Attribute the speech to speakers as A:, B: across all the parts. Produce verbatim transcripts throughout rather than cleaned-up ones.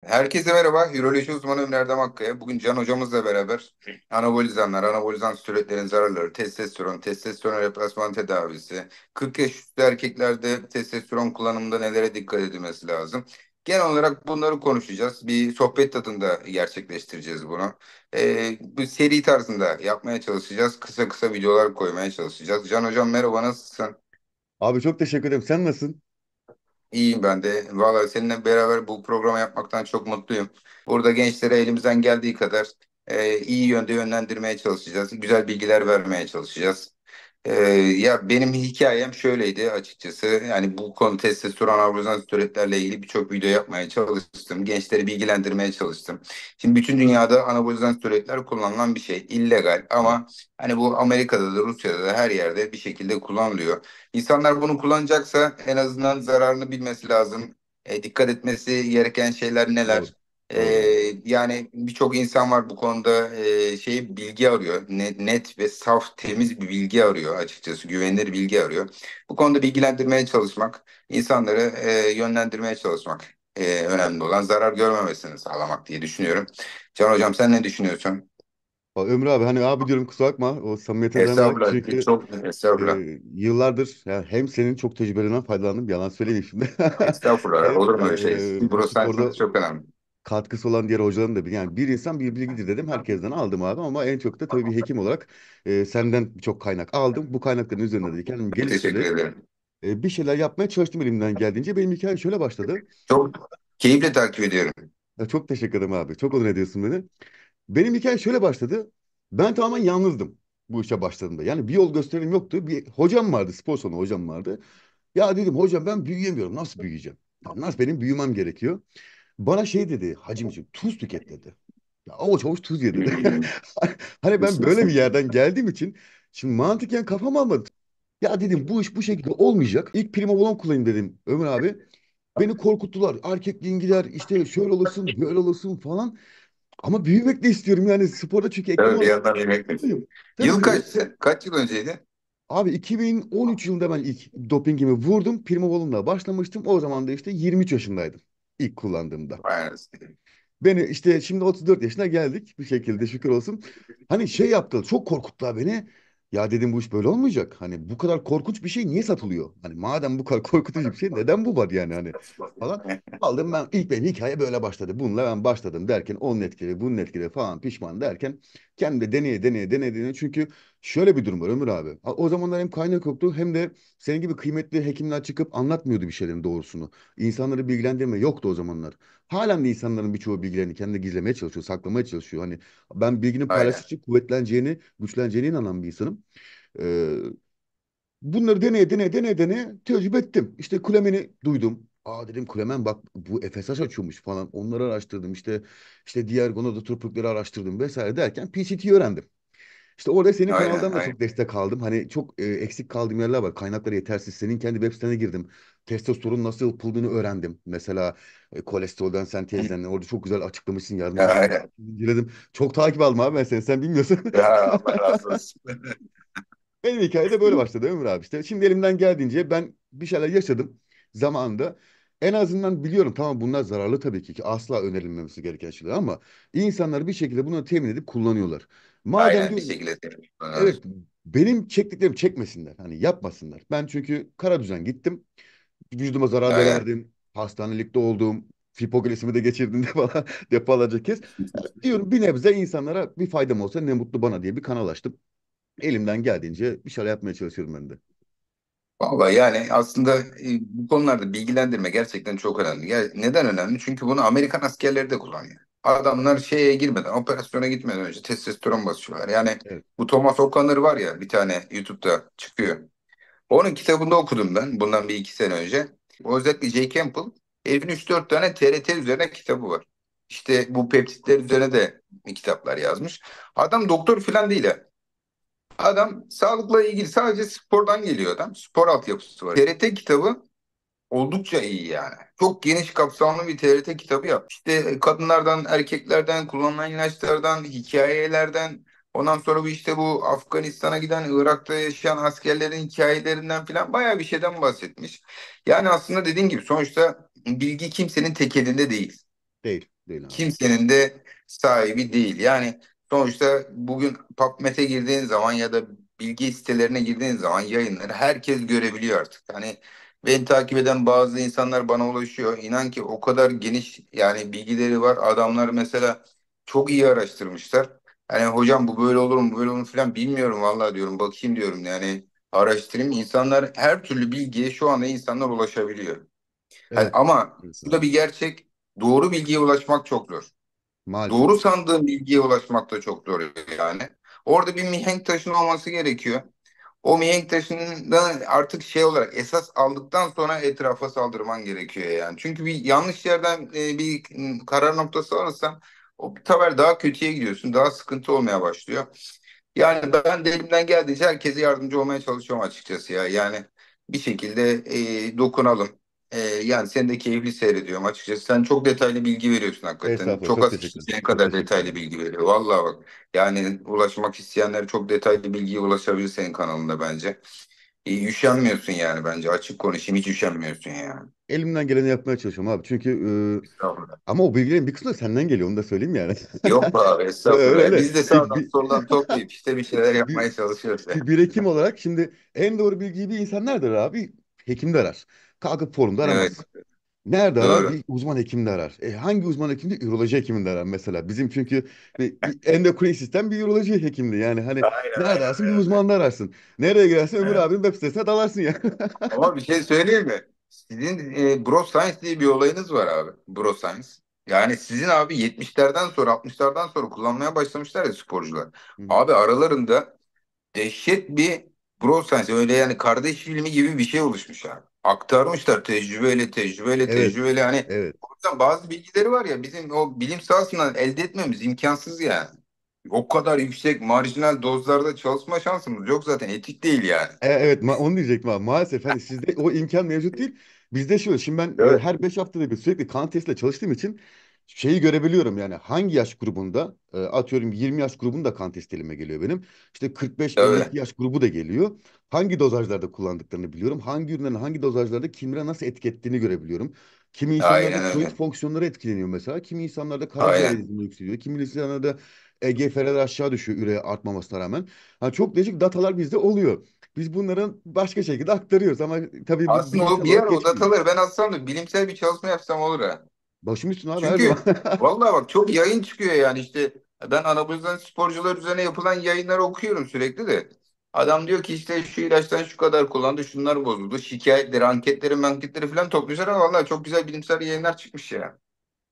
A: Herkese merhaba. Üroloji uzmanı Ömer Erdem Akkaya. Bugün Can hocamızla beraber anabolizanlar, anabolizan steroidlerin zararları, testosteron, testosteron replasman tedavisi, kırk yaş üstü erkeklerde testosteron kullanımında nelere dikkat edilmesi lazım. Genel olarak bunları konuşacağız. Bir sohbet tadında gerçekleştireceğiz bunu. Ee, bu seri tarzında yapmaya çalışacağız. Kısa kısa videolar koymaya çalışacağız. Can hocam merhaba, nasılsın?
B: Abi çok teşekkür ederim. Sen nasılsın?
A: İyiyim ben de. Vallahi seninle beraber bu programı yapmaktan çok mutluyum. Burada gençlere elimizden geldiği kadar e, iyi yönde yönlendirmeye çalışacağız. Güzel bilgiler vermeye çalışacağız. E, ya benim hikayem şöyleydi açıkçası. Yani bu konu testosteron anabolizan steroidlerle ilgili birçok video yapmaya çalıştım. Gençleri bilgilendirmeye çalıştım. Şimdi bütün dünyada anabolizan steroidler kullanılan bir şey. İllegal
B: Evet.
A: ama hani bu Amerika'da da Rusya'da da her yerde bir şekilde kullanılıyor. İnsanlar bunu kullanacaksa en azından zararını bilmesi lazım. E, dikkat etmesi gereken şeyler
B: Doğru.
A: neler? E,
B: Doğru abi.
A: yani birçok insan var bu konuda e, şey bilgi arıyor. Net, net ve saf, temiz bir bilgi arıyor açıkçası. Güvenilir bilgi arıyor. Bu konuda bilgilendirmeye çalışmak, insanları e, yönlendirmeye çalışmak e, önemli olan zarar görmemesini sağlamak diye düşünüyorum. Can hocam sen ne düşünüyorsun?
B: Aa, Ömür abi hani abi diyorum kusura bakma o samimiyete dayanarak
A: Estağfurullah.
B: çünkü
A: Çok
B: e,
A: estağfurullah.
B: yıllardır yani hem senin çok tecrübelerinden faydalandım yalan söylemeyeyim şimdi.
A: Estağfurullah.
B: Hem
A: Olur mu öyle şey?
B: e, bu
A: Burası
B: sporda
A: sayesinde çok önemli.
B: katkısı olan diğer hocaların da bir yani bir insan bir bilgidir dedim herkesten aldım abi ama en çok da tabii bir hekim olarak e, senden çok kaynak aldım. Bu kaynakların üzerinde de kendimi
A: Teşekkür
B: geliştirerek
A: ederim.
B: e, bir şeyler yapmaya çalıştım elimden geldiğince. Benim hikayem şöyle başladı.
A: Çok keyifle takip ediyorum.
B: Ya çok teşekkür ederim abi. Çok onur ediyorsun beni. Benim hikaye şöyle başladı. Ben tamamen yalnızdım bu işe başladığımda. Yani bir yol gösterim yoktu. Bir hocam vardı, spor salonu hocam vardı. Ya dedim hocam ben büyüyemiyorum. Nasıl büyüyeceğim? Ya nasıl benim büyümem gerekiyor? Bana şey dedi hacimciğim tuz tüket dedi. Ya avuç avuç tuz ye dedi.
A: Hmm.
B: Hani ben böyle bir yerden geldiğim için şimdi mantıken kafam almadı. Ya dedim bu iş bu şekilde olmayacak. İlk Primobolan kullanayım dedim Ömer abi. Beni korkuttular. Erkekliğin gider işte şöyle olursun böyle olursun falan. Ama büyümek de istiyorum yani sporda çünkü eklem
A: Tabii bir
B: olarak
A: yandan yemek mi?
B: mutluyum. Tabii
A: Yıl
B: tabii.
A: kaçtı? Kaç yıl önceydi?
B: Abi iki bin on üç yılında ben ilk dopingimi vurdum. Primobolan'la başlamıştım. O zaman da işte yirmi üç yaşındaydım ilk kullandığımda.
A: Vay anasını.
B: Beni işte şimdi otuz dört yaşına geldik bir şekilde şükür olsun. Hani şey yaptılar çok korkuttular beni. Ya dedim bu iş böyle olmayacak. Hani bu kadar korkunç bir şey niye satılıyor? Hani madem bu kadar korkutucu bir şey neden bu var yani hani falan. Aldım ben ilk benim hikaye böyle başladı. Bununla ben başladım derken onun etkili bunun etkili falan pişman derken kendim de deneye deneye deneye deneye. Çünkü şöyle bir durum var Ömür abi. O zamanlar hem kaynak yoktu hem de senin gibi kıymetli hekimler çıkıp anlatmıyordu bir şeylerin doğrusunu. İnsanları bilgilendirme yoktu o zamanlar. Halen de insanların birçoğu bilgilerini kendi gizlemeye çalışıyor, saklamaya çalışıyor. Hani ben bilginin
A: Aynen.
B: paylaştıkça kuvvetleneceğini, güçleneceğine inanan bir insanım. Ee, bunları deneye deneye deneye deneye tecrübe ettim. İşte Kulemen'i duydum. Aa dedim Kulemen bak bu F S H açıyormuş falan. Onları araştırdım. İşte işte diğer gonadotropikleri araştırdım vesaire derken P C T'yi öğrendim. İşte orada senin
A: Aynen.
B: kanaldan da
A: Aynen.
B: çok destek aldım. Hani çok e, eksik kaldığım yerler var. Kaynakları yetersiz. Senin kendi web sitene girdim. Testosteron nasıl yapıldığını öğrendim. Mesela e, kolesterolden sentezden orada çok güzel açıklamışsın, yazmışsın.
A: Aynen.
B: İnceledim. Çok takip aldım abi ben seni. Sen bilmiyorsun.
A: Ya Allah razı olsun.
B: Benim hikaye de böyle başladı Ömür abi işte. Şimdi elimden geldiğince ben bir şeyler yaşadım zamanında. En azından biliyorum tamam bunlar zararlı tabii ki ki asla önerilmemesi gereken şeyler ama insanlar bir şekilde bunu temin edip kullanıyorlar. Madem
A: Aynen bir
B: diyorum
A: şekilde temiz
B: evet
A: kullanıyoruz.
B: benim çektiklerimi çekmesinler. Hani yapmasınlar. Ben çünkü kara düzen gittim. Vücuduma zarar da
A: Aynen.
B: verdim. Hastanelikte oldum. Hipoglisemi de geçirdim defa, defalarca kez. Diyorum bir nebze insanlara bir faydam olsa ne mutlu bana diye bir kanal açtım. Elimden geldiğince bir şeyler yapmaya çalışıyorum ben de.
A: Vallahi yani aslında e, bu konularda bilgilendirme gerçekten çok önemli. Ger- neden önemli? Çünkü bunu Amerikan askerleri de kullanıyor. Adamlar şeye girmeden, operasyona gitmeden önce testosteron basıyorlar. Yani
B: Evet.
A: bu Thomas O'Connor var ya bir tane YouTube'da çıkıyor. Onun kitabında okudum ben bundan bir iki sene önce. Özellikle Jay Campbell herifin üç dört tane T R T üzerine kitabı var. İşte bu peptitler üzerine de kitaplar yazmış. Adam doktor falan değil ha. Adam sağlıkla ilgili sadece spordan geliyor adam. Spor altyapısı var. T R T kitabı oldukça iyi yani. Çok geniş kapsamlı bir T R T kitabı yap. İşte kadınlardan, erkeklerden, kullanılan ilaçlardan, hikayelerden, ondan sonra bu işte bu Afganistan'a giden, Irak'ta yaşayan askerlerin hikayelerinden filan bayağı bir şeyden bahsetmiş. Yani aslında dediğin gibi sonuçta bilgi kimsenin tek elinde değil.
B: Değil. Değil abi.
A: kimsenin de sahibi değil. Yani sonuçta bugün PubMed'e girdiğin zaman ya da bilgi sitelerine girdiğin zaman yayınları herkes görebiliyor artık. Hani beni takip eden bazı insanlar bana ulaşıyor. İnan ki o kadar geniş yani bilgileri var. Adamlar mesela çok iyi araştırmışlar. Hani hocam bu böyle olur mu böyle olur mu falan bilmiyorum vallahi diyorum bakayım diyorum yani araştırayım. İnsanlar her türlü bilgiye şu anda insanlar ulaşabiliyor. Hani
B: Evet.
A: ama
B: Evet
A: şu da
B: abi.
A: bir gerçek doğru bilgiye ulaşmak çok zor.
B: Maalesef.
A: Doğru sandığın bilgiye ulaşmak da çok zor yani. Orada bir mihenk taşın olması gerekiyor. O mihenk taşından artık şey olarak esas aldıktan sonra etrafa saldırman gerekiyor yani. Çünkü bir yanlış yerden e, bir karar noktası alırsan o bir sefer daha kötüye gidiyorsun. Daha sıkıntı olmaya başlıyor. Yani ben de elimden geldiğince herkese yardımcı olmaya çalışıyorum açıkçası ya. Yani bir şekilde e, dokunalım. E, yani seni de keyifli seyrediyorum açıkçası. Sen çok detaylı bilgi veriyorsun hakikaten.
B: Estağfurullah.
A: Çok
B: Çok
A: az kişi
B: teşekkür ederim.
A: senin
B: Çok
A: kadar
B: teşekkür
A: detaylı
B: ederim.
A: bilgi veriyor. Vallahi bak. Yani ulaşmak isteyenler çok detaylı bilgiye ulaşabilir senin kanalında bence. E, üşenmiyorsun yani bence. Açık konuşayım hiç üşenmiyorsun yani.
B: Elimden geleni yapmaya çalışıyorum abi. Çünkü
A: Estağfurullah.
B: e, ama o bilgilerin bir kısmı da senden geliyor. Onu da söyleyeyim yani.
A: Yok be abi
B: Öyle
A: estağfurullah.
B: öyle.
A: Biz de
B: Bir,
A: sağdan
B: bir,
A: soldan toplayıp işte bir şeyler
B: bir,
A: yapmaya çalışıyoruz
B: bir
A: yani.
B: birikim olarak şimdi en doğru bilgiyi bir insan nerede arar abi? Hekimde arar. Kalkıp forumda
A: Evet
B: aramaz. Nerede arar?
A: doğru.
B: Bir uzman hekimde arar. E, hangi uzman hekimde? Üroloji hekiminde arar mesela. Bizim çünkü bir, bir endokrin sistem bir üroloji hekimdi. Yani hani
A: Aynen
B: nerede
A: aynen
B: ararsın? Bir
A: öyle.
B: uzmanda ararsın. Nereye girersin? Ömür
A: Evet.
B: abinin web sitesine dalarsın ya.
A: Ama bir şey söyleyeyim mi? Sizin e, Bro Science diye bir olayınız var abi. Bro Science. Yani sizin abi yetmişlerden sonra altmışlardan sonra kullanmaya başlamışlar ya sporcular.
B: Hı hı.
A: Abi aralarında dehşet bir Bro Science öyle yani kardeş filmi gibi bir şey oluşmuş abi. Aktarmışlar tecrübeyle tecrübeyle
B: Evet.
A: tecrübeyle hani
B: Evet.
A: o yüzden bazı bilgileri var ya bizim o bilim sahasından elde etmemiz imkansız yani. O kadar yüksek marjinal dozlarda çalışma şansımız yok zaten etik değil yani.
B: E, evet ma- onu diyecektim abi. Maalesef hani sizde o imkan mevcut değil. Bizde şu. Şimdi ben e,
A: Evet.
B: her beş haftada bir sürekli kan testiyle çalıştığım için şeyi görebiliyorum yani hangi yaş grubunda e, atıyorum yirmi yaş grubunda kan testi elime geliyor benim. İşte kırk beş elli iki
A: Tabii.
B: yaş grubu da geliyor. Hangi dozajlarda kullandıklarını biliyorum. Hangi ürünlerin hangi dozajlarda kimlere nasıl etki ettiğini görebiliyorum. Kimi insanlarda
A: Aynen
B: tiroid
A: öyle.
B: fonksiyonları etkileniyor mesela. Kimi insanlarda karaciğer
A: Aynen.
B: enzimi yükseliyor. Kimi insanlarda E G F'ler aşağı düşüyor üre artmamasına rağmen. Ha, çok değişik datalar bizde oluyor. Biz bunların başka şekilde aktarıyoruz ama tabii bu
A: Aslında o
B: bilimsel
A: bir
B: olarak
A: ara o
B: geçmiyor.
A: dataları ben atsam da bilimsel bir çalışma yapsam olur ha.
B: Başım üstüne abi her zaman.
A: Çünkü vallahi bak çok yayın çıkıyor yani işte ben anabolizan sporcular üzerine yapılan yayınları okuyorum sürekli de. Adam diyor ki işte şu ilaçtan şu kadar kullandı, şunlar bozuldu. Şikayetleri, anketleri, anketleri falan topluyorlar ama vallahi çok güzel bilimsel yayınlar çıkmış ya.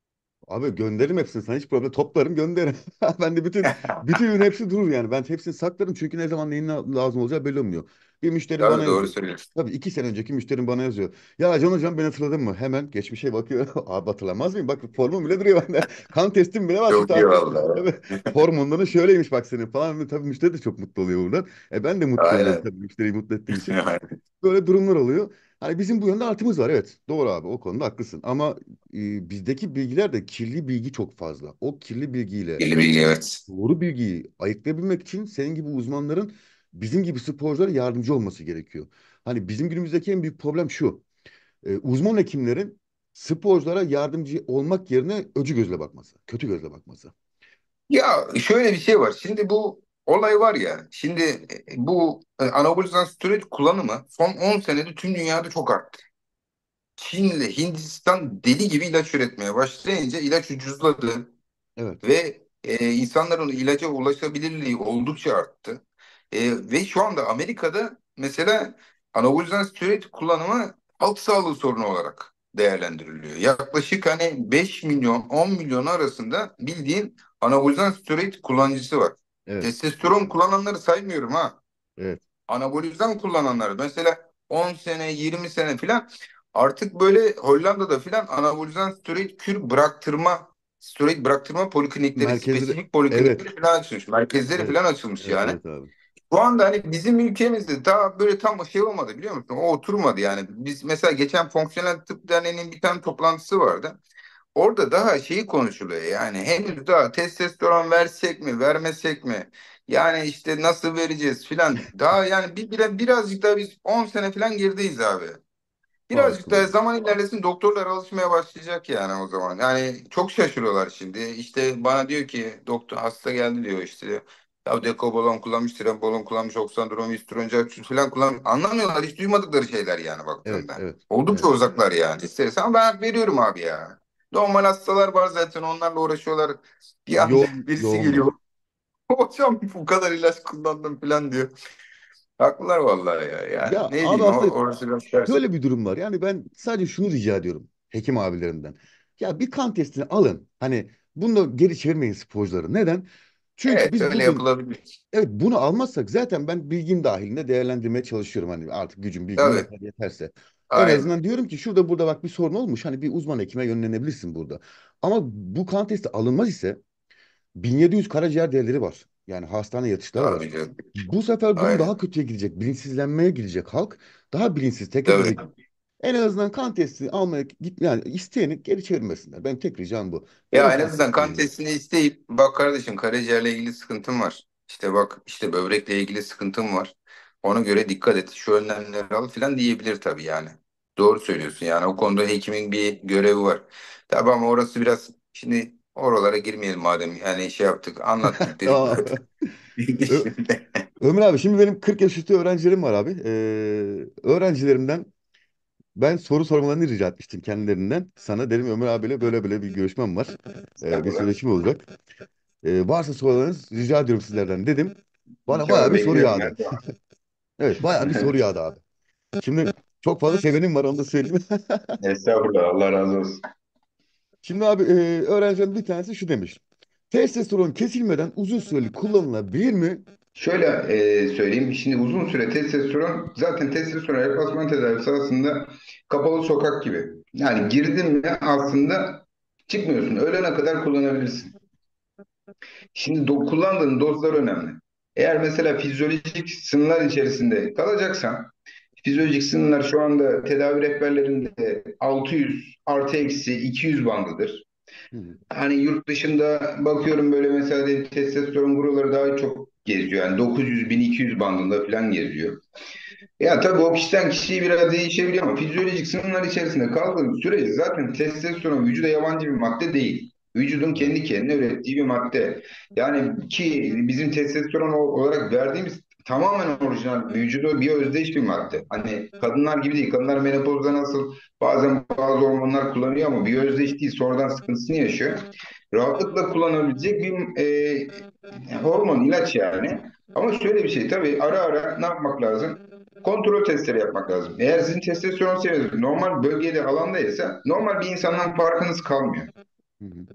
B: Abi gönderirim hepsini sana hiç problem. Toplarım gönderirim. Ben de bütün bütün ürün hepsi durur yani. Ben hepsini saklarım çünkü ne zaman neyin la- lazım olacağı belli olmuyor. Bir müşterim bana
A: Tabii doğru
B: yazıyor.
A: söylüyorsun.
B: Tabii iki sene önceki müşterim bana yazıyor. Ya Can hocam beni hatırladın mı? Hemen geçmişe bakıyor. Abi hatırlamaz mıyım? Bak formum bile duruyor bende. Kan testim bile var şu
A: Çok iyi
B: tarihte.
A: vallahi.
B: Tabii hormonların şöyleymiş bak senin falan. Tabii müşteri de çok mutlu oluyor buradan. E ben de mutlu oluyorum
A: Aynen.
B: tabii müşteriyi mutlu ettiğim için. Böyle durumlar oluyor. Hani bizim bu yönde artımız var evet. Doğru abi o konuda haklısın. Ama e, bizdeki bilgiler de kirli bilgi çok fazla. O kirli bilgiyle
A: Yeni bilgi evet.
B: doğru bilgiyi ayıklayabilmek için senin gibi uzmanların bizim gibi sporculara yardımcı olması gerekiyor. Hani bizim günümüzdeki en büyük problem şu. E, uzman hekimlerin sporculara yardımcı olmak yerine öcü gözle bakması, kötü gözle bakması.
A: Ya şöyle bir şey var. Şimdi bu olay var ya. Şimdi e, bu e, anabolizan steroid kullanımı son on senede tüm dünyada çok arttı. Çin'le Hindistan deli gibi ilaç üretmeye başlayınca ilaç ucuzladı
B: Evet,
A: ve e, insanların ilaca ulaşabilirliği oldukça arttı. E, ve şu anda Amerika'da mesela anabolizan steroid kullanımı halk sağlığı sorunu olarak değerlendiriliyor. Yaklaşık hani beş milyon on milyon arasında bildiğin anabolizan steroid kullanıcısı var.
B: evet,
A: Testosteron
B: evet,
A: kullananları saymıyorum ha
B: evet.
A: anabolizan kullananlar mesela on sene yirmi sene filan artık böyle Hollanda'da filan anabolizan steroid kür bıraktırma steroid bıraktırma poliklinikleri
B: Merkezleri,
A: spesifik
B: evet,
A: poliklinikleri filan açılmış. Merkezleri
B: evet,
A: filan açılmış
B: evet,
A: yani.
B: evet abi.
A: Şu anda hani bizim ülkemizde daha böyle tam şey olmadı biliyor musun? O oturmadı yani. Biz mesela geçen Fonksiyonel Tıp Derneği'nin bir tane toplantısı vardı. Orada daha şeyi konuşuluyor yani henüz daha testosteron versek mi vermesek mi yani işte nasıl vereceğiz filan daha yani bir, bir, birazcık daha biz on sene filan gerideyiz abi. Birazcık
B: Harika.
A: da zaman ilerlesin, doktorlar alışmaya başlayacak yani o zaman. Yani çok şaşırıyorlar şimdi. İşte bana diyor ki doktor, hasta geldi diyor işte. Ya dekobolon kullanmış, trenbolon kullanmış, oksandromü, üstüronca falan kullanmış. Anlamıyorlar, hiç duymadıkları şeyler yani
B: Evet,
A: baktığında.
B: evet,
A: Oldukça
B: evet.
A: uzaklar yani. İstersen ama ben veriyorum abi ya. Normal hastalar var zaten, onlarla uğraşıyorlar. Bir anda
B: Yoğun,
A: birisi
B: yoğunlar.
A: geliyor. Hocam bu kadar ilaç kullandım falan diyor. Haklılar vallahi ya. Yani
B: Ya
A: ne
B: abi
A: diyeyim, o
B: aslında
A: orası biraz ters.
B: şöyle bir durum var. Yani ben sadece şunu rica ediyorum hekim abilerimden. Ya bir kan testini alın. Hani bunu geri çevirmeyin sporcuları. Neden? Çünkü
A: Evet,
B: biz
A: öyle
B: bugün,
A: yapılabilir.
B: evet, bunu almazsak zaten ben bilgim dahilinde değerlendirmeye çalışıyorum. Hani artık gücüm bilgim ne
A: Tabii.
B: kadar yeterse. En
A: Aynen.
B: azından diyorum ki şurada burada bak bir sorun olmuş. Hani bir uzman hekime yönlenebilirsin burada. Ama bu kan testi alınmaz ise bin yedi yüz karaciğer değerleri var. Yani hastane yatışları var.
A: Tabii canım.
B: Bu sefer durum daha
A: Aynen.
B: kötüye gidecek. Bilinçsizlenmeye gidecek halk. Daha bilinçsiz tek
A: Tabii.
B: edecek. En azından kan testi almaya git yani isteyeni geri çevirmesinler. Ben tek ricam bu. Verin
A: Ya en
B: kan
A: azından
B: testini
A: kan
B: ya.
A: testini isteyip bak kardeşim, karaciğerle ilgili sıkıntım var. İşte bak, işte böbrekle ilgili sıkıntım var. Ona göre dikkat et. Şu önlemleri al falan diyebilir tabii yani. Doğru söylüyorsun yani, o konuda hekimin bir görevi var. Tabii ama orası biraz, şimdi oralara girmeyelim madem yani, şey yaptık, anlattık dedik
B: Tamam.
A: zaten.
B: Ö-
A: Şimdi.
B: Ömer abi şimdi benim kırk yaş üstü öğrencilerim var abi. Ee, öğrencilerimden ben soru sormalarını rica etmiştim kendilerinden. Sana dedim Ömer abiyle böyle böyle bir görüşmem var. Ee, bir
A: Estağfurullah.
B: söyleşim olacak. Ee, varsa sorularınız rica ediyorum sizlerden dedim. Bana bayağı
A: İnşallah
B: bir soru
A: bekliyorum
B: yağdı.
A: her zaman.
B: Evet bayağı bir soru yağdı abi. Şimdi çok fazla sevenim var onu da söyleyeyim.
A: Estağfurullah. Allah razı olsun.
B: Şimdi abi e, öğrenciden bir tanesi şu demiş. Testosteron kesilmeden uzun süreli kullanılabilir mi?
A: Şöyle e, söyleyeyim. Şimdi uzun süre testosteron, zaten testosteron replasman tedavisi aslında kapalı sokak gibi. Yani girdin mi aslında çıkmıyorsun. Ölene kadar kullanabilirsin. Şimdi do kullandığın dozlar önemli. Eğer mesela fizyolojik sınırlar içerisinde kalacaksan, fizyolojik sınırlar şu anda tedavi rehberlerinde altı yüz artı eksi iki yüz bandıdır.
B: Hı hı,
A: Hani yurt dışında bakıyorum böyle, mesela de testosteron buraları daha çok geziyor. Yani dokuz yüz bin iki yüz bandında falan geziyor. Ya tabii o kişiden kişiye biraz değişebiliyor ama fizyolojik sınırlar içerisinde kaldığın sürece zaten testosteron vücuda yabancı bir madde değil. Vücudun
B: evet.
A: kendi kendine ürettiği bir madde. Yani ki bizim testosteron o- olarak verdiğimiz tamamen orijinal, vücuda bir özdeş bir madde. Hani kadınlar gibi değil. Kadınlar menopozda nasıl bazen bazı hormonlar kullanıyor ama bir özdeş değil. Sonradan sıkıntısını yaşıyor. Rahatlıkla kullanabilecek bir e, hormon, ilaç yani. Ama şöyle bir şey, tabii ara ara ne yapmak lazım? Kontrol testleri yapmak lazım. Eğer sizin testosteron seviyeniz normal bölgede, alandaysa, normal bir insandan farkınız kalmıyor.
B: Hı hı,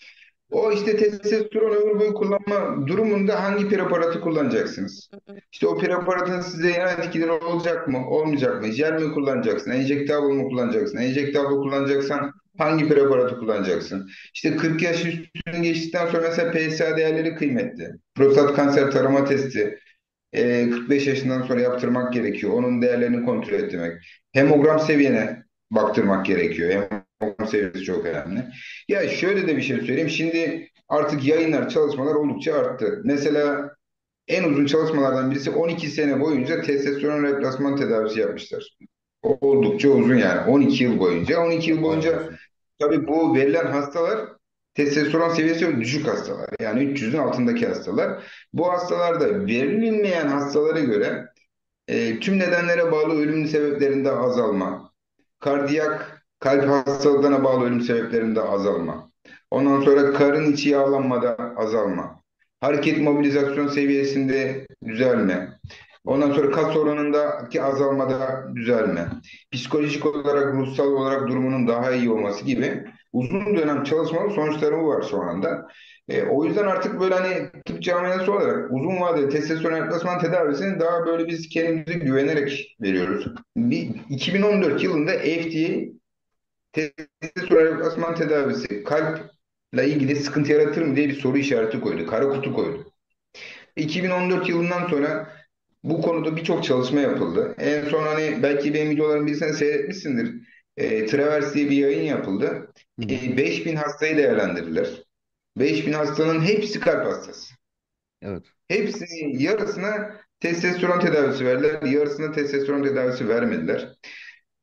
A: O işte testosteron ömür boyu kullanma durumunda hangi preparatı kullanacaksınız? İşte o preparatın size yan etkileri olacak mı, olmayacak mı? Jel mi kullanacaksın, enjektable mu kullanacaksın? Enjektable kullanacaksan hangi preparatı kullanacaksın? İşte kırk yaş üstünü geçtikten sonra mesela P S A değerleri kıymetli. Prostat kanser tarama testi. E, kırk beş yaşından sonra yaptırmak gerekiyor. Onun değerlerini kontrol etmek. Hemogram seviyene baktırmak gerekiyor. Hemogram seviyesi çok önemli. Ya şöyle de bir şey söyleyeyim. Şimdi artık yayınlar, çalışmalar oldukça arttı. Mesela en uzun çalışmalardan birisi on iki sene boyunca testosteron replasman tedavisi yapmışlar. Oldukça uzun yani. on iki yıl boyunca. on iki yıl
B: bayağı
A: boyunca
B: uzun.
A: tabii bu verilen hastalar testosteron seviyesi düşük hastalar. Yani üç yüzün altındaki hastalar. Bu hastalarda verilmeyen hastalara göre e, tüm nedenlere bağlı ölüm sebeplerinde azalma, kardiyak kalp hastalıklarına bağlı ölüm sebeplerinde azalma, ondan sonra karın içi yağlanmada azalma, hareket mobilizasyon seviyesinde düzelme,
B: Hı hı,
A: ondan sonra kas oranındaki azalmada düzelme, psikolojik olarak, ruhsal olarak durumunun daha iyi olması gibi uzun dönem çalışmalı sonuçları var şu anda. E, o yüzden artık böyle hani tıp camiası olarak uzun vadeli testosteron yaklaşman tedavisini daha böyle biz kendimize güvenerek veriyoruz. Bir, iki bin on dört yılında F D A testosteron yaklaşman tedavisi kalple ilgili sıkıntı yaratır mı diye bir soru işareti koydu. Kara kutu koydu. iki bin on dört yılından sonra bu konuda birçok çalışma yapıldı. En son hani belki benim videolarımı bilsen seyretmişsindir. E, Travers diye bir yayın yapıldı.
B: hı hı.
A: E, beş bin hastayı değerlendirdiler. beş bin hastanın hepsi kalp hastası.
B: Evet.
A: Hepsinin yarısına testosteron tedavisi verdiler, yarısına testosteron tedavisi vermediler.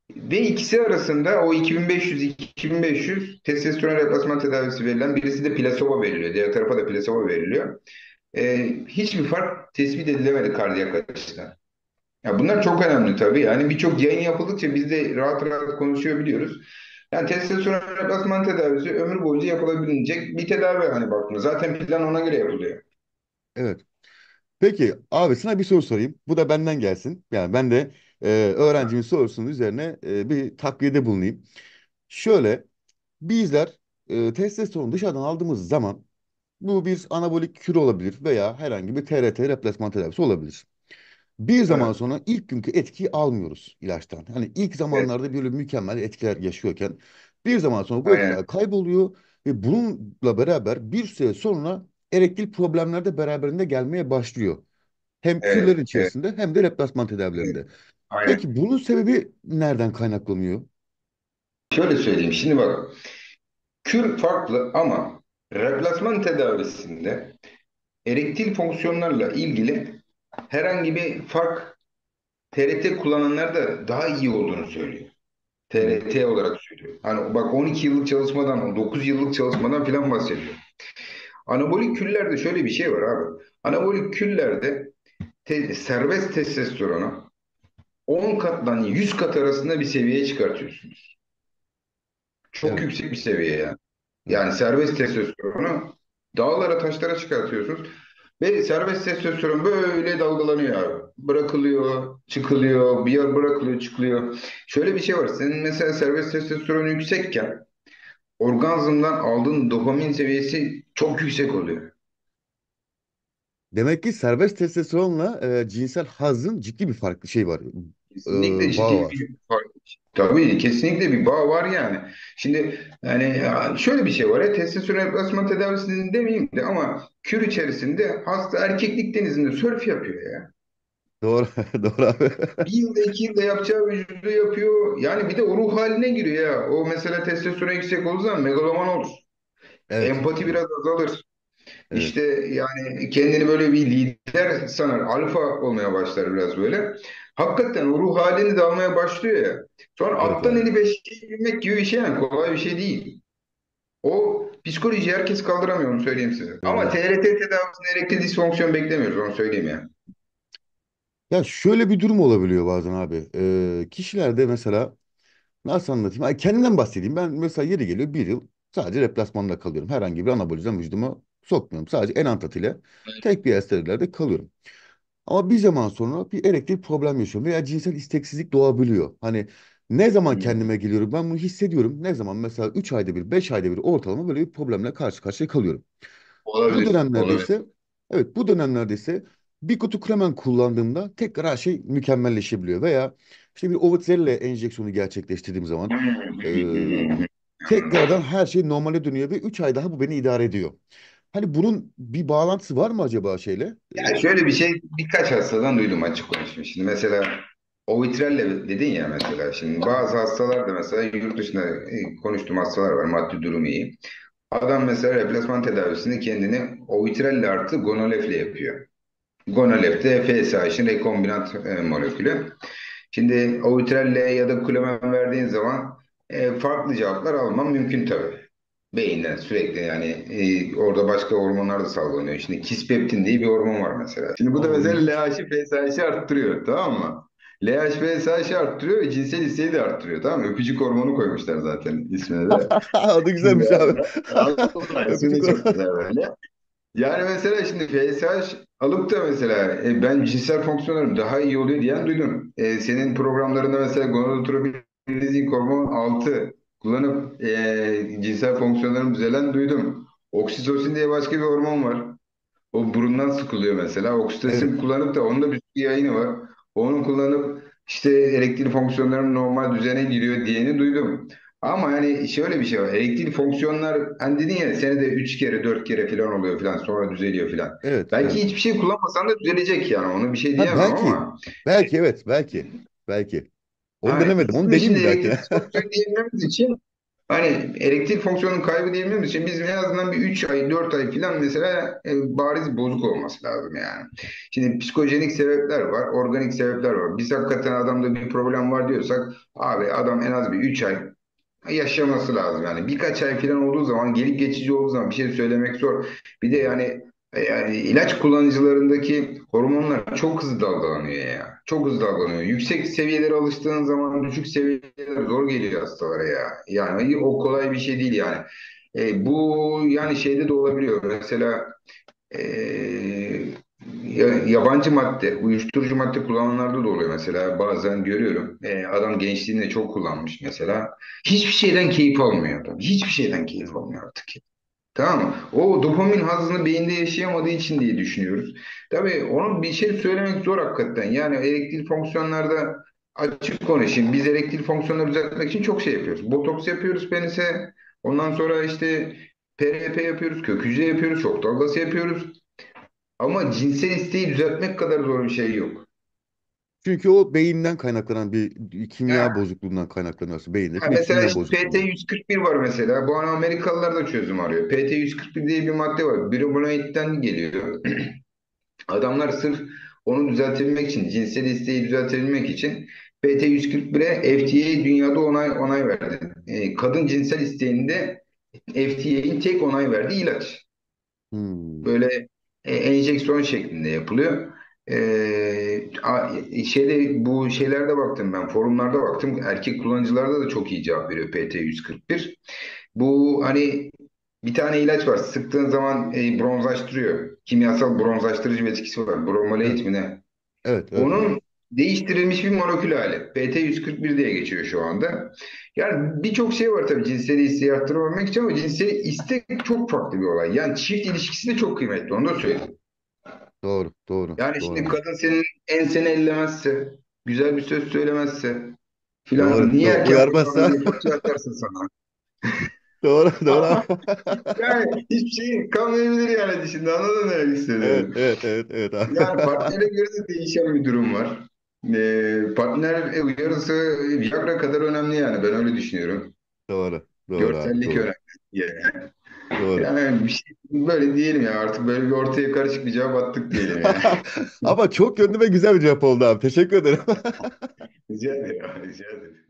A: Ve ikisi arasında o iki bin beş yüz iki bin beş yüz testosteron replasman tedavisi verilen, birisi de plasebo veriliyor. Diğer tarafa da plasebo veriliyor. Ee, hiçbir fark tespit edilemedi kardiyak açıdan. Ya bunlar çok önemli tabii. Yani birçok yayın yapıldıkça biz de rahat rahat konuşuyor biliyoruz. Yani testosteron replasman tedavisi ömür boyunca yapılabilecek bir tedavi hani baktığında. Zaten plan ona göre yapılıyor.
B: Evet. Peki abi sana bir soru sorayım. Bu da benden gelsin. Yani ben de e, öğrencimin sorusunun üzerine e, bir takviyede bulunayım. Şöyle bizler e, testosteron dışarıdan aldığımız zaman bu bir anabolik kür olabilir veya herhangi bir T R T replasman tedavisi olabilir. Bir zaman
A: Evet.
B: sonra ilk günkü etkiyi almıyoruz ilaçtan. Hani ilk
A: Evet.
B: zamanlarda böyle mükemmel etkiler yaşıyorken bir zaman sonra bu
A: Aynen.
B: etkiler kayboluyor ve bununla beraber bir süre sonra erektil problemler de beraberinde gelmeye başlıyor. Hem kürler
A: Evet. Evet.
B: içerisinde hem de replasman
A: Evet.
B: tedavilerinde.
A: Aynen.
B: Peki bunun sebebi nereden kaynaklanıyor?
A: Şöyle söyleyeyim. Şimdi bak. Kür farklı ama replasman tedavisinde erektil fonksiyonlarla ilgili herhangi bir fark T R T kullananlarda daha iyi olduğunu söylüyor.
B: Hı hı.
A: T R T olarak söylüyor. Hani bak on iki yıllık çalışmadan, dokuz yıllık çalışmadan filan bahsediyor. Anabolik küllerde şöyle bir şey var abi. Anabolik küllerde te- serbest testosteronu on katdan yüz kat arasında bir seviyeye çıkartıyorsunuz. Çok
B: Evet,
A: yüksek bir seviye yani.
B: evet,
A: Yani serbest testosteronu dağlara taşlara çıkartıyorsunuz. Ve serbest testosteron böyle dalgalanıyor abi. Bırakılıyor, çıkılıyor, bir yer bırakılıyor, çıkılıyor. Şöyle bir şey var. Senin mesela serbest testosteron yüksekken orgazmdan aldığın dopamin seviyesi çok yüksek oluyor.
B: demek ki serbest testosteronla e, cinsel hazın ciddi bir farklı şey var. E,
A: Kesinlikle
B: bağı
A: ciddi
B: var.
A: bir fark. Tabii kesinlikle bir bağ var yani. Şimdi yani ya şöyle bir şey var ya, testosteron replasman tedavisinin demeyeyim de ama kür içerisinde hasta erkeklik denizinde sörf yapıyor ya.
B: Doğru, doğru abi.
A: Bir yılda iki yılda yapacağı vücudu yapıyor. Yani bir de o ruh haline giriyor ya. O mesela testosteron yüksek olduğu zaman megaloman olur.
B: Evet,
A: Empati
B: evet,
A: biraz azalır.
B: evet,
A: İşte yani kendini böyle bir lider sanar. Alfa olmaya başlar biraz böyle. Hakikaten o ruh halini de almaya başlıyor ya. Sonra
B: evet
A: attan
B: abi.
A: eli beşiği bilmek gibi bir şey yani. Kolay bir şey değil. O psikolojiyi herkes kaldıramıyor onu söyleyeyim size. Ama
B: Doğru.
A: T R T tedavisinde erektil disfonksiyon beklemiyoruz onu söyleyeyim yani.
B: Ya şöyle bir durum olabiliyor bazen abi. E, kişilerde mesela nasıl anlatayım? Ay, kendimden bahsedeyim. Ben mesela yeri geliyor bir yıl sadece replasmanda kalıyorum. Herhangi bir anabolizan vücuduma sokmuyorum. Sadece Enantat ile tek bir steroidlerde kalıyorum. Ama bir zaman sonra bir erektil problem yaşıyorum veya cinsel isteksizlik doğabiliyor. Hani ne zaman
A: Hmm.
B: kendime geliyorum ben bunu hissediyorum. Ne zaman mesela üç ayda bir, beş ayda bir ortalama böyle bir problemle karşı karşıya kalıyorum. Bu
A: Olabilir,
B: dönemlerde
A: olabilir.
B: ise evet bu dönemlerde ise bir kutu kremen kullandığımda tekrar her şey mükemmelleşebiliyor. Veya işte bir Ovitrelle enjeksiyonu gerçekleştirdiğim zaman e, tekrardan her şey normale dönüyor ve üç ay daha bu beni idare ediyor. Hani bunun bir bağlantısı var mı acaba şeyle? E,
A: Yani şöyle bir şey birkaç hastadan duydum açık konuşayım. Şimdi mesela o vitrelle dedin ya mesela. Şimdi bazı hastalar da mesela yurt dışında e, konuştuğum hastalar var maddi durumu iyi. Adam mesela replasman tedavisini kendini o vitrelle artı gonolefle yapıyor. Gonolef de F S H'in rekombinant e, molekülü. Şimdi o vitrelle ya da kulemen verdiğin zaman e, farklı cevaplar alman mümkün tabii. Beyinden sürekli yani e, orada başka hormonlar da salgılanıyor. Şimdi kispeptin diye bir hormon var mesela. Şimdi bu da
B: Oo,
A: mesela
B: ilginç.
A: L H'ı F S H'ı arttırıyor tamam mı? L H F S H'ı arttırıyor ve cinsel isteği de arttırıyor tamam mı? Öpücük hormonu koymuşlar zaten ismine de.
B: O da güzelmiş abi.
A: Allah ismi
B: Öpücük
A: de çok
B: or-
A: güzel böyle. Yani mesela şimdi F S H alıp da mesela e, ben cinsel fonksiyonlarım daha iyi oluyor diyen duydum. E, senin programlarında mesela gonadotropin hormon altı kullanıp e, cinsel fonksiyonlarım düzelen duydum. Oksitosin diye başka bir hormon var. O burundan sıkılıyor mesela.
B: Evet,
A: Oksitosin kullanıp da onun da bir sürü yayını var. Onu kullanıp işte erektil fonksiyonlarım normal düzene giriyor diyeni duydum. Ama yani şöyle bir şey var. Erektil fonksiyonlar hani dedin ya senede üç kere dört kere falan oluyor falan sonra düzeliyor falan.
B: evet,
A: Belki
B: evet.
A: hiçbir şey kullanmasan da düzelecek yani. Onu bir şey
B: Ha
A: diyemem
B: belki,
A: ama
B: belki evet, belki, belki. Onu
A: ha,
B: denemedim. Onu
A: ismini
B: deneyeyim
A: şimdi
B: bir dahakine.
A: erektil disfonksiyon diyebilmemiz için Hani elektrik fonksiyonun kaybı diyebiliriz için bizim en azından bir üç ay dört ay falan mesela e, bariz bozuk olması lazım yani. Şimdi psikojenik sebepler var, organik sebepler var. Biz hakikaten adamda bir problem var diyorsak abi adam en az bir üç ay yaşaması lazım yani. Birkaç ay falan olduğu zaman gelip geçici olduğu zaman bir şey söylemek zor. Bir de yani e, yani ilaç kullanıcılarındaki hormonlar çok hızlı dalgalanıyor ya. Çok hızlı dalgalanıyor. Yüksek seviyelere alıştığın zaman düşük seviyeler zor geliyor hastalara ya. Yani o kolay bir şey değil yani. E, bu yani şeyde de olabiliyor. Mesela e, ya- yabancı madde, uyuşturucu madde kullananlarda da oluyor mesela. Bazen görüyorum. E, adam gençliğinde çok kullanmış mesela. Hiçbir şeyden keyif almıyor adam. Hiçbir şeyden keyif
B: Evet.
A: almıyor artık. Tamam mı? O dopamin hazzını beyinde yaşayamadığı için diye düşünüyoruz. Tabii onun bir şey söylemek zor hakikaten. Yani erektil fonksiyonlarda açık konuşayım. Biz erektil fonksiyonları düzeltmek için çok şey yapıyoruz. Botoks yapıyoruz penise. Ondan sonra işte P R P yapıyoruz, kök hücre yapıyoruz, şok dalgası yapıyoruz. Ama cinsel isteği düzeltmek kadar zor bir şey yok.
B: Çünkü o beyinden kaynaklanan bir, bir kimya
A: Ha,
B: bozukluğundan kaynaklanıyor aslında. Beyindeki
A: ha
B: bir
A: mesela
B: kimya
A: işte
B: bozukluğu.
A: P T yüz kırk bir var mesela. Bu an Amerikalılar da çözüm arıyor. P T yüz kırk bir diye bir madde var. Brimonid'den geliyor. Adamlar sırf onu düzeltebilmek için, cinsel isteği düzeltebilmek için P T yüz kırk bire F D A dünyada onay onay verdi. E, kadın cinsel isteğinde F D A'in tek onay verdiği ilaç.
B: Hmm.
A: Böyle e, enjeksiyon şeklinde yapılıyor. E, a- şeyde bu şeylerde baktım ben, forumlarda baktım. Erkek kullanıcılarda da çok iyi cevap veriyor P T yüz kırk bir. Bu hani bir tane ilaç var. Sıktığın zaman e, bronzlaştırıyor. Kimyasal bronzlaştırıcı bir etkisi var.
B: Evet,
A: Bromoleid mi ne?
B: evet, evet, evet.
A: Onun değiştirilmiş bir molekül hali. P T yüz kırk bir diye geçiyor şu anda. Yani birçok şey var tabii cinsel isteği arttırabilmek için ama cinsel istek çok farklı bir olay. Yani çift ilişkisi de çok kıymetli. Onu da söyleyeyim.
B: Doğru, doğru,
A: Yani
B: doğru
A: şimdi
B: abi.
A: kadın senin enseni ellemezse, güzel bir söz söylemezse filan
B: Doğru,
A: niye
B: doğru.
A: erken
B: Uyarmazsa
A: boşandın diye fatura atarsın sana.
B: doğru, doğru abi.
A: Yani hiçbir şey kalmayabilir yani şimdi anladın ne demek
B: Evet,
A: istediğimi.
B: evet, evet, evet abi.
A: Yani partnere göre de değişen bir durum var. Ee, partner uyarısı Viagra kadar önemli yani ben öyle düşünüyorum.
B: Doğru, doğru abi,
A: Görsellik
B: doğru,
A: önemli. Yani,
B: doğru.
A: yani bir şey, böyle diyelim ya artık böyle bir ortaya karışık bir cevap attık diyelim ya.
B: Ama çok yönlü ve güzel bir cevap oldu abi. Teşekkür ederim.
A: Rica ederim. Rica ederim.